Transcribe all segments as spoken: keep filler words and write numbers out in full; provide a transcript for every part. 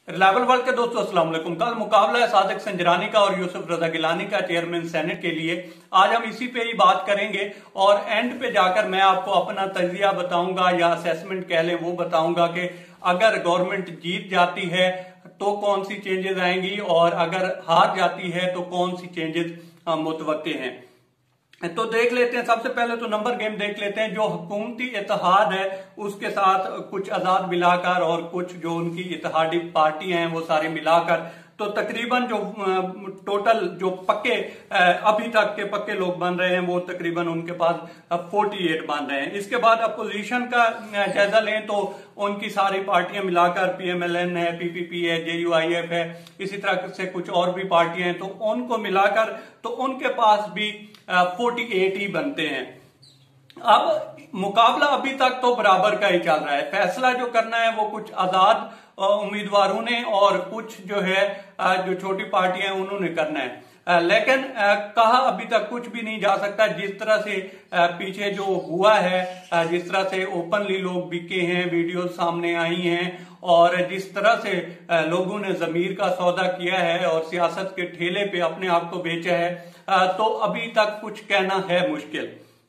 Reliable world के दोस्तों अस्सलाम वालेकुम। कल मुकाबला है सादिक संजरानी का और यूसुफ रजा गिलानी का चेयरमैन सेनेट के लिए। आज हम इसी पे ही बात करेंगे और एंड पे जाकर मैं आपको अपना तजिया बताऊंगा या असेसमेंट कह लें वो बताऊंगा कि अगर गवर्नमेंट जीत जाती है तो कौन सी चेंजेस आएंगी और अगर हार जाती है तो कौन सी चेंजेस मुतवक्के हैं। तो देख लेते हैं, सबसे पहले तो नंबर गेम देख लेते हैं। जो हुकूमती इत्तेहाद है उसके साथ कुछ आजाद मिलाकर और कुछ जो उनकी इत्तेहादी पार्टियां हैं वो सारे मिलाकर तो तकरीबन जो टोटल जो पक्के अभी तक के पक्के लोग बन रहे हैं वो तकरीबन उनके पास अड़तालीस बन रहे हैं। इसके बाद अपोजिशन का जायजा लें तो उनकी सारी पार्टियां मिलाकर पीएमएलएन है, पीपीपी है, जेयूआईएफ है, इसी तरह से कुछ और भी पार्टियां हैं तो उनको मिलाकर तो उनके पास भी अड़तालीस ही बनते हैं। अब मुकाबला अभी तक तो बराबर का ही चल रहा है। फैसला जो करना है वो कुछ आजाद उम्मीदवारों ने और कुछ जो है जो छोटी पार्टियां हैं उन्होंने करना है, लेकिन कहा अभी तक कुछ भी नहीं जा सकता। जिस तरह से पीछे जो हुआ है, जिस तरह से ओपनली लोग बिके हैं, वीडियो सामने आई हैं और जिस तरह से लोगों ने जमीर का सौदा किया है और सियासत के ठेले पे अपने आप को बेचा है, तो अभी तक कुछ कहना है मुश्किल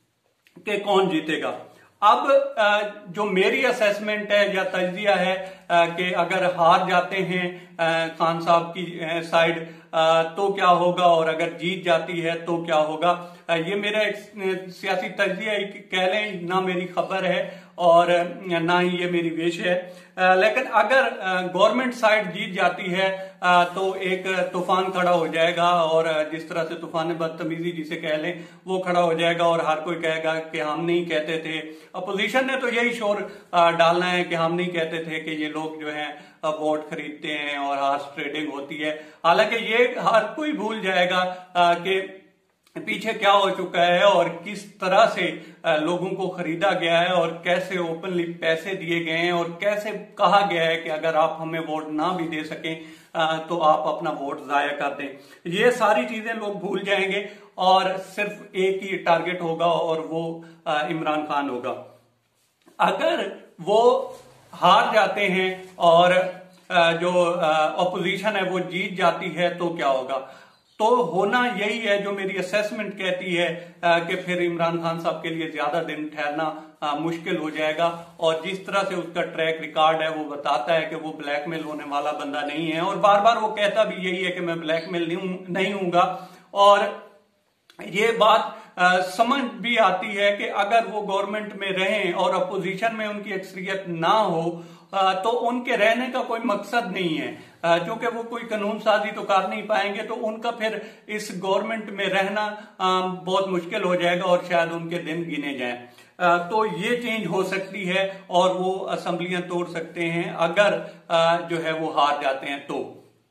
कि कौन जीतेगा। अब जो मेरी असेसमेंट है या तजिया है कि अगर हार जाते हैं खान साहब की साइड तो क्या होगा और अगर जीत जाती है तो क्या होगा, ये मेरा एक सियासी तजिया कह लें, ना मेरी खबर है और ना ही ये मेरी विश है। लेकिन अगर गवर्नमेंट साइड जीत जाती है तो एक तूफान खड़ा हो जाएगा और जिस तरह से तूफान बदतमीजी जिसे कह लें वो खड़ा हो जाएगा और हर कोई कहेगा कि हम नहीं कहते थे। अपोजिशन ने तो यही शोर डालना है कि हम नहीं कहते थे कि ये लोग जो हैं वोट खरीदते हैं और हार्स ट्रेडिंग होती है। हालांकि ये हर कोई भूल जाएगा कि पीछे क्या हो चुका है और किस तरह से लोगों को खरीदा गया है और कैसे ओपनली पैसे दिए गए हैं और कैसे कहा गया है कि अगर आप हमें वोट ना भी दे सकें तो आप अपना वोट जाया कर दें। ये सारी चीजें लोग भूल जाएंगे और सिर्फ एक ही टारगेट होगा और वो इमरान खान होगा। अगर वो हार जाते हैं और जो अपोजिशन है वो जीत जाती है तो क्या होगा, तो होना यही है जो मेरी असेसमेंट कहती है कि फिर इमरान खान साहब के लिए ज्यादा दिन ठहरना मुश्किल हो जाएगा। और जिस तरह से उसका ट्रैक रिकॉर्ड है वो बताता है कि वो ब्लैकमेल होने वाला बंदा नहीं है और बार बार वो कहता भी यही है कि मैं ब्लैकमेल नहीं हूंगा। और ये बात आ, समझ भी आती है कि अगर वो गवर्नमेंट में रहें और अपोजिशन में उनकी अक्सरियत ना हो आ, तो उनके रहने का कोई मकसद नहीं है, क्योंकि वो कोई कानून साजी तो कर नहीं पाएंगे तो उनका फिर इस गवर्नमेंट में रहना आ, बहुत मुश्किल हो जाएगा और शायद उनके दिन गिने जाएं। तो ये चेंज हो सकती है और वो असेंबलियां तोड़ सकते हैं अगर आ, जो है वो हार जाते हैं तो।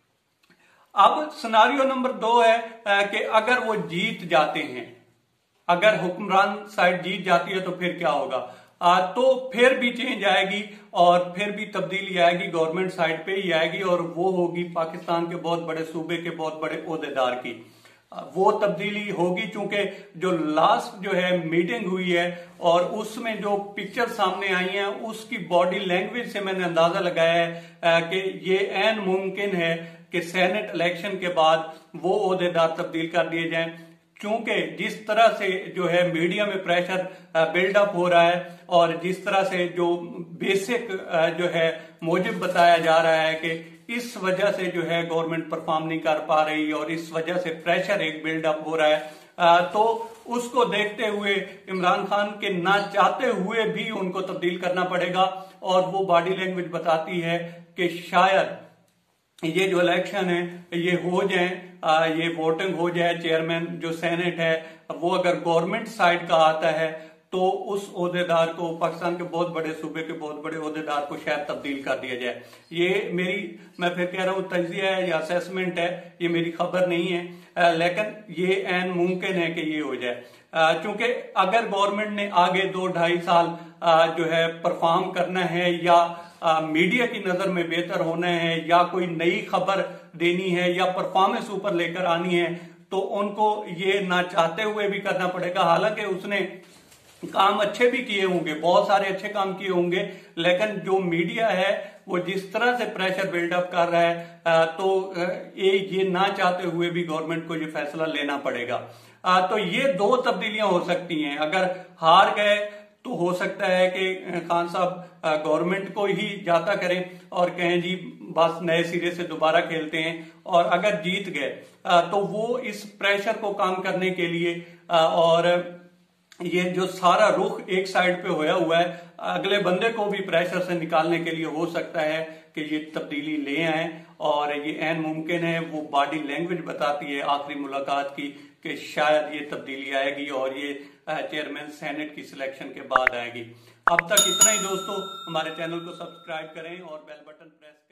अब सिनारियो नंबर दो है कि अगर वो जीत जाते हैं, अगर हुक्मरान साइड जीत जाती है तो फिर क्या होगा, आ, तो फिर भी चेंज आएगी और फिर भी तब्दीली आएगी, गवर्नमेंट साइड पे ही आएगी और वो होगी पाकिस्तान के बहुत बड़े सूबे के बहुत बड़े ओहदेदार की। वो तब्दीली होगी चूंकि जो लास्ट जो है मीटिंग हुई है और उसमें जो पिक्चर सामने आई है उसकी बॉडी लैंग्वेज से मैंने अंदाजा लगाया है कि ये ऐन मुमकिन है कि सेनेट इलेक्शन के बाद वो ओहदेदार तब्दील कर दिए जाएं, क्योंकि जिस तरह से जो है मीडिया में प्रेशर बिल्डअप हो रहा है और जिस तरह से जो बेसिक जो है मौजब बताया जा रहा है कि इस वजह से जो है गवर्नमेंट परफॉर्म नहीं कर पा रही और इस वजह से प्रेशर एक बिल्डअप हो रहा है, तो उसको देखते हुए इमरान खान के ना चाहते हुए भी उनको तब्दील करना पड़ेगा। और वो बॉडी लैंग्वेज बताती है कि शायद ये जो इलेक्शन है ये हो जाए, ये वोटिंग हो जाए, चेयरमैन जो सेनेट है वो अगर गवर्नमेंट साइड का आता है तो उस ओहदेदार को, पाकिस्तान के बहुत बड़े सूबे के बहुत बड़े ओहदेदार को शायद तब्दील कर दिया जाए। ये मेरी, मैं फिर कह रहा हूँ, तजिया है या असेसमेंट है, ये मेरी खबर नहीं है, लेकिन ये ऐन मुमकिन है कि ये हो जाए, क्योंकि अगर गवर्नमेंट ने आगे दो ढाई साल जो है परफॉर्म करना है या आ, मीडिया की नजर में बेहतर होना है या कोई नई खबर देनी है या परफॉर्मेंस ऊपर लेकर आनी है तो उनको ये ना चाहते हुए भी करना पड़ेगा। हालांकि उसने काम अच्छे भी किए होंगे, बहुत सारे अच्छे काम किए होंगे, लेकिन जो मीडिया है वो जिस तरह से प्रेशर बिल्डअप कर रहा है तो ये ये ना चाहते हुए भी गवर्नमेंट को ये फैसला लेना पड़ेगा। तो ये दो तब्दीलियां हो सकती हैं। अगर हार गए तो हो सकता है कि खान साहब गवर्नमेंट को ही जाता करें और कहें जी बस नए सिरे से दोबारा खेलते हैं, और अगर जीत गए तो वो इस प्रेशर को कम करने के लिए और ये जो सारा रुख एक साइड पे होया हुआ है, अगले बंदे को भी प्रेशर से निकालने के लिए हो सकता है कि ये तब्दीली ले आए, और ये ऐन मुमकिन है। वो बॉडी लैंग्वेज बताती है आखिरी मुलाकात की कि शायद ये तब्दीली आएगी और ये चेयरमैन सेनेट की सिलेक्शन के बाद आएगी। अब तक इतना ही दोस्तों, हमारे चैनल को सब्सक्राइब करें और बेल बटन प्रेस